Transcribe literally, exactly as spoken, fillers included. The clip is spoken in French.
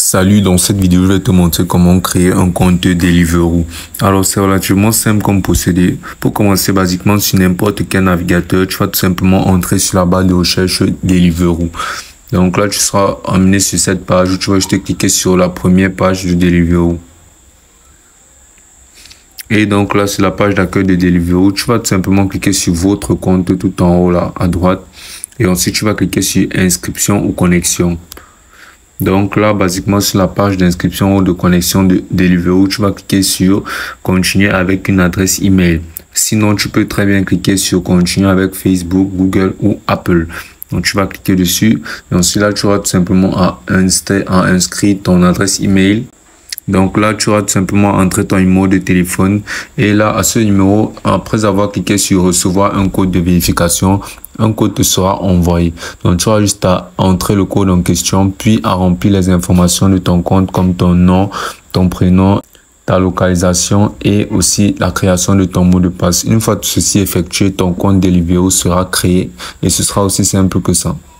Salut, dans cette vidéo, je vais te montrer comment créer un compte Deliveroo. Alors, c'est relativement simple comme procédé. Pour commencer, basiquement, sur n'importe quel navigateur, tu vas tout simplement entrer sur la barre de recherche Deliveroo. Donc là, tu seras amené sur cette page où tu vas juste cliquer sur la première page de Deliveroo. Et donc là, sur la page d'accueil de Deliveroo, tu vas tout simplement cliquer sur votre compte tout en haut là, à droite. Et ensuite, tu vas cliquer sur inscription ou connexion. Donc là, basiquement, sur la page d'inscription ou de connexion de Deliveroo, tu vas cliquer sur continuer avec une adresse email. Sinon, tu peux très bien cliquer sur continuer avec Facebook, Google ou Apple. Donc, tu vas cliquer dessus. Et ensuite, là, tu auras tout simplement à, à inscrire ton adresse email. Donc là, tu auras tout simplement entré ton numéro de téléphone. Et là, à ce numéro, après avoir cliqué sur recevoir un code de vérification, un code te sera envoyé. Donc, tu auras juste à entrer le code en question, puis à remplir les informations de ton compte comme ton nom, ton prénom, ta localisation et aussi la création de ton mot de passe. Une fois tout ceci effectué, ton compte Deliveroo sera créé et ce sera aussi simple que ça.